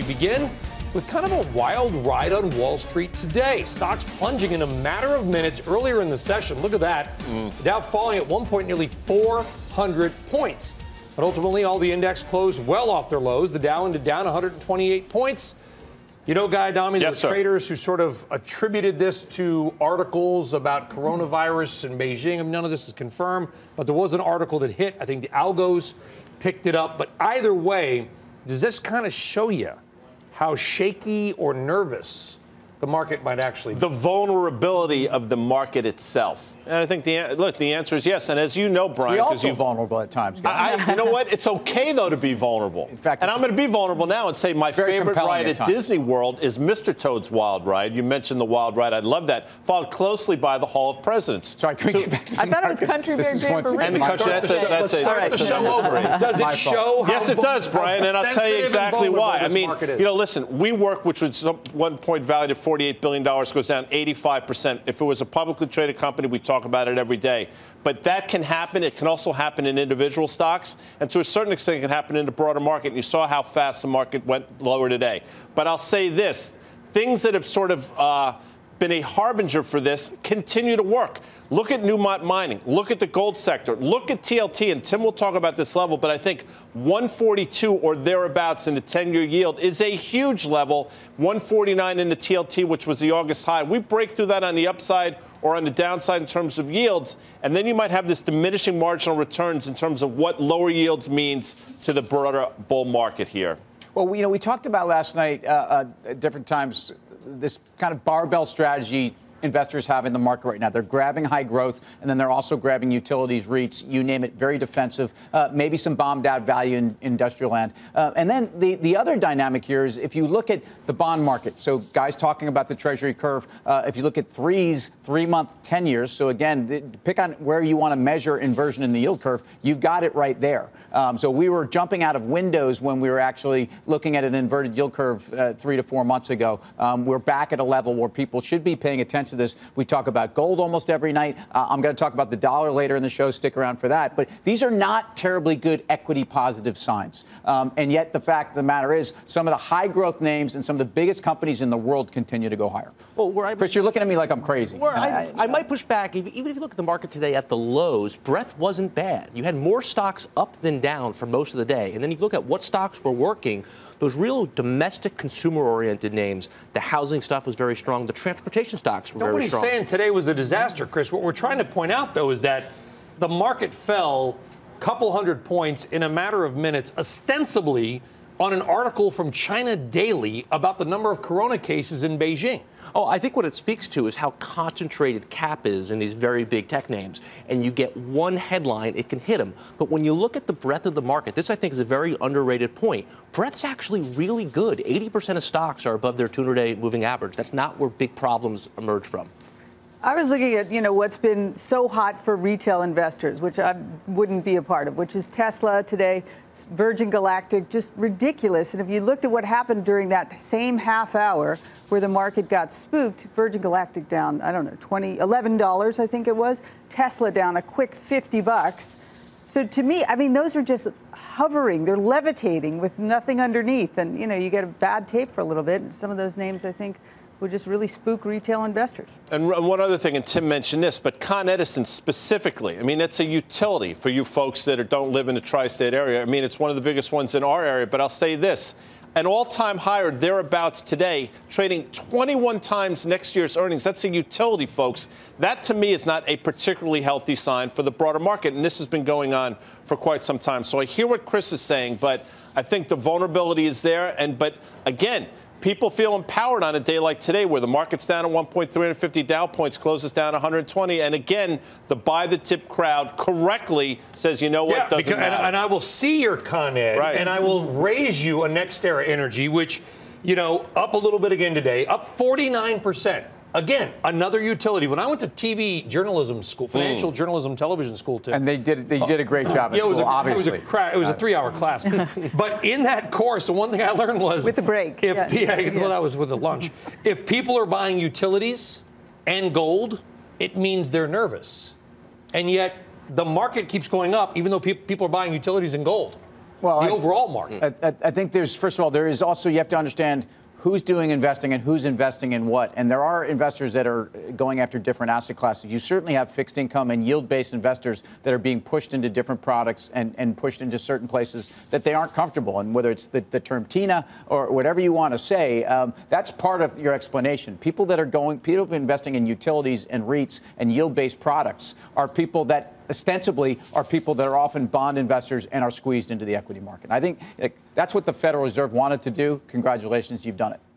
we begin with kind of a wild ride on Wall Street today. Stocks plunging in a matter of minutes earlier in the session. Look at that. The Dow falling at one point nearly 400 points. But ultimately, all the index closed well off their lows. The Dow ended down 128 points. You know, Guy Adami, there were traders who sort of attributed this to articles about coronavirus in Beijing. I mean, none of this is confirmed, but there was an article that hit. I think the algos picked it up. But either way, does this kind of show you how shaky or nervous the market might actually be? The vulnerability of the market itself. And I think the answer is yes. And as you know, Brian, we're also vulnerable at times, guys. You know what? It's okay, though, to be vulnerable. In fact, and I'm going to be vulnerable now and say my favorite ride at Disney World is Mr. Toad's Wild Ride. You mentioned the Wild Ride. I love that. Followed closely by the Hall of Presidents. Sorry, can we get back to I thought it was Country Bear Jamboree. And the country, that's it. Start the show over. Does it show how Yes, it does, Brian, and I'll tell you exactly why. I mean, you know, listen, WeWork, which was at one point valued at $48 billion, goes down 85%. If it was a publicly traded company, we talk about it every day. But that can happen. It can also happen in individual stocks. And to a certain extent, it can happen in the broader market. And you saw how fast the market went lower today. But I'll say this. Things that have sort of been a harbinger for this continue to work. Look at Newmont Mining. Look at the gold sector. Look at TLT. And Tim will talk about this level. But I think 142 or thereabouts in the 10-year yield is a huge level. 149 in the TLT, which was the August high. We break through that on the upside or on the downside in terms of yields, and then you might have this diminishing marginal returns in terms of what lower yields means to the broader bull market here. Well, you know, we talked about last night at different times this kind of barbell strategy investors have in the market right now. They're grabbing high growth, and then they're also grabbing utilities, REITs, you name it, very defensive, maybe some bombed out value in industrial land. And then the other dynamic here is if you look at the bond market, so guys talking about the Treasury curve, if you look at 3-month 10 years, so again, pick on where you want to measure inversion in the yield curve, you've got it right there. So we were jumping out of windows when we were actually looking at an inverted yield curve 3 to 4 months ago. We're back at a level where people should be paying attention to this. We talk about gold almost every night. I'm going to talk about the dollar later in the show. Stick around for that. But these are not terribly good equity positive signs. And yet the fact of the matter is some of the high growth names and some of the biggest companies in the world continue to go higher. Well, Chris, you're looking at me like I'm crazy. I might push back. Even if you look at the market today at the lows, breadth wasn't bad. You had more stocks up than down for most of the day. And then you look at what stocks were working. Those real domestic consumer-oriented names, the housing stuff was very strong. The transportation stocks were very strong. Nobody's saying today was a disaster, Chris. What we're trying to point out, though, is that the market fell a couple hundred points in a matter of minutes, ostensibly on an article from China Daily about the number of corona cases in Beijing. Oh, I think what it speaks to is how concentrated cap is in these very big tech names. And you get one headline, it can hit them. But when you look at the breadth of the market, this, I think, is a very underrated point. Breadth's actually really good. 80% of stocks are above their 200-day moving average. That's not where big problems emerge from. I was looking at, what's been so hot for retail investors, which I wouldn't be a part of, which is Tesla today, Virgin Galactic, just ridiculous. And if you looked at what happened during that same half hour where the market got spooked, Virgin Galactic down, I don't know, $11, I think it was. Tesla down a quick $50. So to me, I mean, those are just hovering. They're levitating with nothing underneath. And, you get a bad tape for a little bit. And some of those names, I think, would just really spook retail investors. And one other thing, and Tim mentioned this, but Con Edison specifically, I mean, it's a utility for you folks that don't live in the tri-state area. I mean, it's one of the biggest ones in our area, but I'll say this. An all-time high or thereabouts today, trading 21 times next year's earnings. That's a utility, folks. That, to me, is not a particularly healthy sign for the broader market, and this has been going on for quite some time. So I hear what Chris is saying, but I think the vulnerability is there. But again, people feel empowered on a day like today where the market's down at 1.350 Dow points, closes down 120. And again, the buy the tip crowd correctly says, you know what, doesn't matter. And I will see your Con Ed, right, and I will raise you a NextEra Energy, which, up a little bit again today, up 49%. Again, another utility. When I went to TV journalism school, financial journalism television school, Tim, and they did a great job at school, obviously. It was a 3-hour class. But in that course, the one thing I learned was with the break. Well, that was with the lunch. If people are buying utilities and gold, it means they're nervous. And yet the market keeps going up, even though people are buying utilities and gold. the overall market. I think first of all, there is also, you have to understand who's doing investing and who's investing in what. And there are investors that are going after different asset classes. You certainly have fixed income and yield-based investors that are being pushed into different products and pushed into certain places that they aren't comfortable. And whether it's the term TINA or whatever you want to say, that's part of your explanation. People investing in utilities and REITs and yield-based products are people that ostensibly are people that are often bond investors and are squeezed into the equity market. I think that's what the Federal Reserve wanted to do. Congratulations, you've done it.